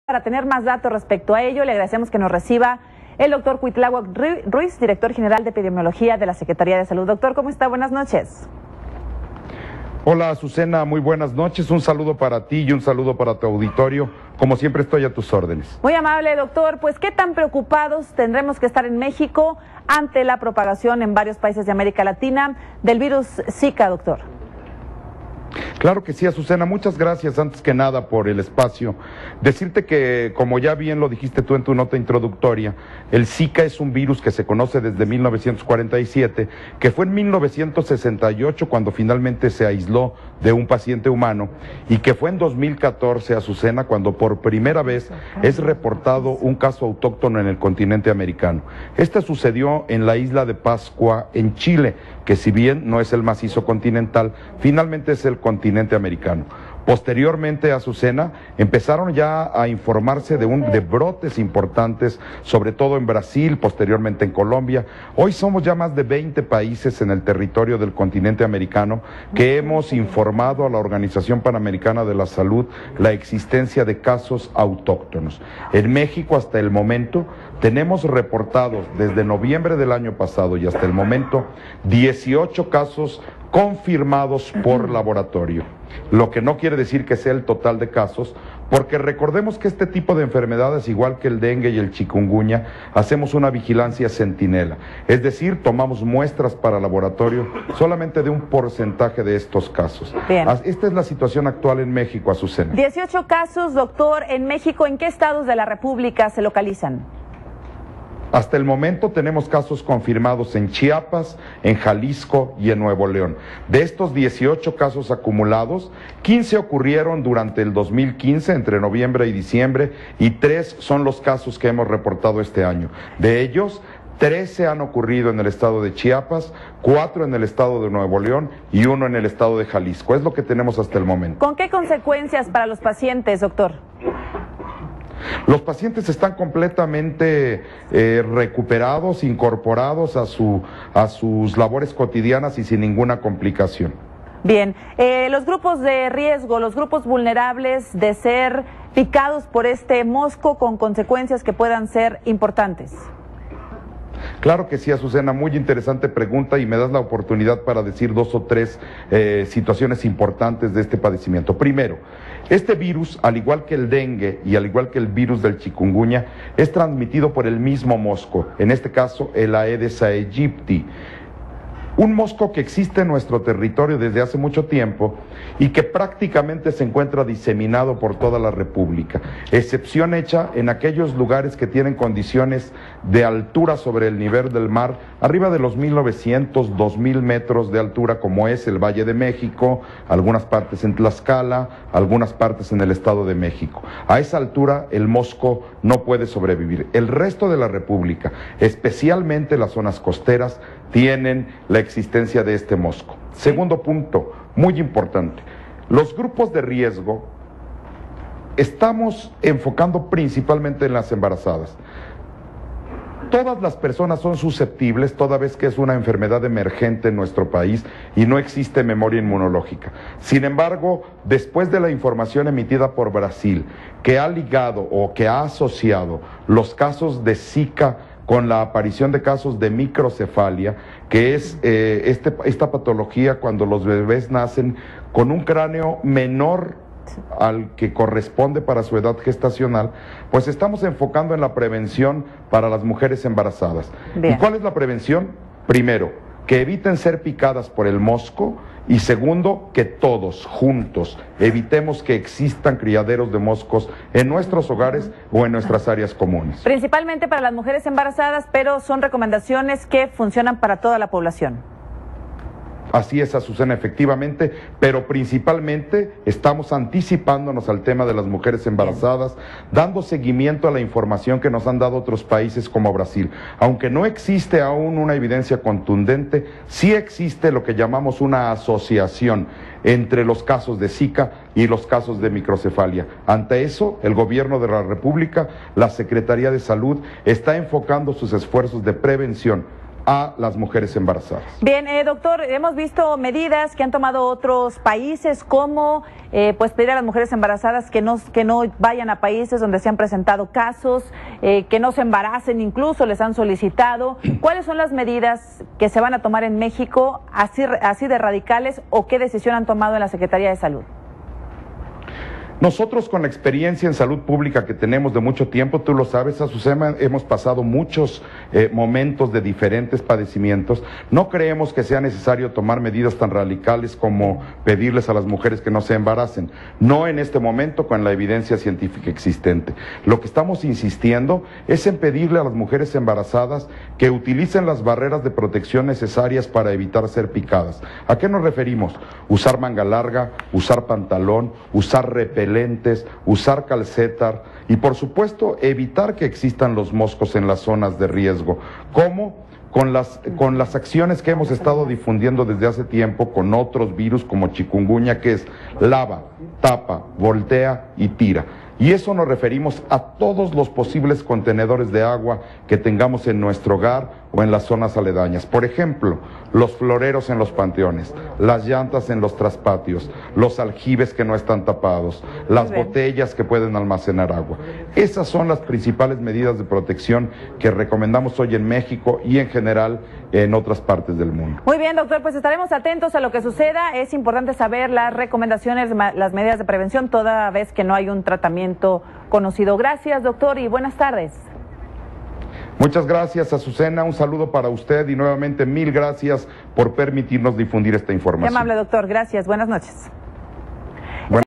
Para tener más datos respecto a ello, le agradecemos que nos reciba el doctor Cuitláhuac Ruiz, director general de epidemiología de la Secretaría de Salud. Doctor, ¿cómo está? Buenas noches. Hola, Azucena, muy buenas noches. Un saludo para ti y un saludo para tu auditorio. Como siempre, estoy a tus órdenes. Muy amable, doctor. Pues, ¿qué tan preocupados tendremos que estar en México ante la propagación en varios países de América Latina del virus Zika, doctor? Claro que sí, Azucena, muchas gracias antes que nada por el espacio. Decirte que, como ya bien lo dijiste tú en tu nota introductoria, el Zika es un virus que se conoce desde 1947, que fue en 1968 cuando finalmente se aisló de un paciente humano, y que fue en 2014, Azucena, cuando por primera vez es reportado un caso autóctono en el continente americano. Este sucedió en la isla de Pascua, en Chile, que si bien no es el macizo continental, finalmente es el continente americano. Posteriormente, Azucena, empezaron ya a informarse de brotes importantes, sobre todo en Brasil, posteriormente en Colombia. Hoy somos ya más de 20 países en el territorio del continente americano que hemos informado a la Organización Panamericana de la Salud la existencia de casos autóctonos. En México, hasta el momento, tenemos reportados desde noviembre del año pasado y hasta el momento 18 casos confirmados por laboratorio, lo que no quiere decir que sea el total de casos, porque recordemos que este tipo de enfermedades, igual que el dengue y el chikungunya, hacemos una vigilancia centinela, es decir, tomamos muestras para laboratorio solamente de un porcentaje de estos casos. Bien. Esta es la situación actual en México, Azucena. 18 casos, doctor, en México. ¿En qué estados de la República se localizan? Hasta el momento tenemos casos confirmados en Chiapas, en Jalisco y en Nuevo León. De estos 18 casos acumulados, 15 ocurrieron durante el 2015, entre noviembre y diciembre, y 3 son los casos que hemos reportado este año. De ellos, 13 han ocurrido en el estado de Chiapas, 4 en el estado de Nuevo León y 1 en el estado de Jalisco. Es lo que tenemos hasta el momento. ¿Con qué consecuencias para los pacientes, doctor? Los pacientes están completamente recuperados, incorporados a sus labores cotidianas y sin ninguna complicación. Bien, los grupos de riesgo, los grupos vulnerables de ser picados por este mosco con consecuencias que puedan ser importantes. Claro que sí, Azucena, muy interesante pregunta y me das la oportunidad para decir 2 o 3 situaciones importantes de este padecimiento. Primero, este virus, al igual que el dengue y al igual que el virus del chikungunya, es transmitido por el mismo mosco, en este caso el Aedes aegypti. Un mosco que existe en nuestro territorio desde hace mucho tiempo y que prácticamente se encuentra diseminado por toda la República, excepción hecha en aquellos lugares que tienen condiciones de altura sobre el nivel del mar, arriba de los 1900, 2000 metros de altura, como es el Valle de México, algunas partes en Tlaxcala, algunas partes en el Estado de México. A esa altura el mosco no puede sobrevivir. El resto de la República, especialmente las zonas costeras, tienen la existencia de este mosco. Segundo punto, muy importante, los grupos de riesgo estamos enfocando principalmente en las embarazadas. Todas las personas son susceptibles, toda vez que es una enfermedad emergente en nuestro país y no existe memoria inmunológica. Sin embargo, después de la información emitida por Brasil, que ha ligado o que ha asociado los casos de Zika con la aparición de casos de microcefalia, que es esta patología cuando los bebés nacen con un cráneo menor al que corresponde para su edad gestacional, pues estamos enfocando en la prevención para las mujeres embarazadas. Bien. ¿Y cuál es la prevención? Primero, que eviten ser picadas por el mosco, y segundo, que todos juntos evitemos que existan criaderos de moscos en nuestros hogares o en nuestras áreas comunes. Principalmente para las mujeres embarazadas, pero son recomendaciones que funcionan para toda la población. Así es, Azucena, efectivamente, pero principalmente estamos anticipándonos al tema de las mujeres embarazadas, dando seguimiento a la información que nos han dado otros países como Brasil. Aunque no existe aún una evidencia contundente, sí existe lo que llamamos una asociación entre los casos de Zika y los casos de microcefalia. Ante eso, el Gobierno de la República, la Secretaría de Salud, está enfocando sus esfuerzos de prevención a las mujeres embarazadas. Bien, doctor, hemos visto medidas que han tomado otros países, como pues pedir a las mujeres embarazadas que no vayan a países donde se han presentado casos, que no se embaracen, incluso les han solicitado. ¿Cuáles son las medidas que se van a tomar en México así de radicales, o qué decisión han tomado en la Secretaría de Salud? Nosotros, con la experiencia en salud pública que tenemos de mucho tiempo, tú lo sabes, Azucena, hemos pasado muchos momentos de diferentes padecimientos. No creemos que sea necesario tomar medidas tan radicales como pedirles a las mujeres que no se embaracen. No en este momento, con la evidencia científica existente. Lo que estamos insistiendo es en pedirle a las mujeres embarazadas que utilicen las barreras de protección necesarias para evitar ser picadas. ¿A qué nos referimos? Usar manga larga, usar pantalón, usar repelente, usar calcetar y, por supuesto, evitar que existan los moscos en las zonas de riesgo. ¿Cómo? Con las acciones que hemos estado difundiendo desde hace tiempo con otros virus como chikungunya, que es lava, tapa, voltea y tira. Y eso nos referimos a todos los posibles contenedores de agua que tengamos en nuestro hogar o en las zonas aledañas. Por ejemplo, los floreros en los panteones, las llantas en los traspatios, los aljibes que no están tapados, las botellas que pueden almacenar agua. Esas son las principales medidas de protección que recomendamos hoy en México y en general en otras partes del mundo. Muy bien, doctor, pues estaremos atentos a lo que suceda. Es importante saber las recomendaciones, las medidas de prevención, toda vez que no hay un tratamiento conocido. Gracias, doctor, y buenas tardes. Muchas gracias, Azucena. Un saludo para usted y nuevamente 1000 gracias por permitirnos difundir esta información. Qué amable, doctor. Gracias. Buenas noches.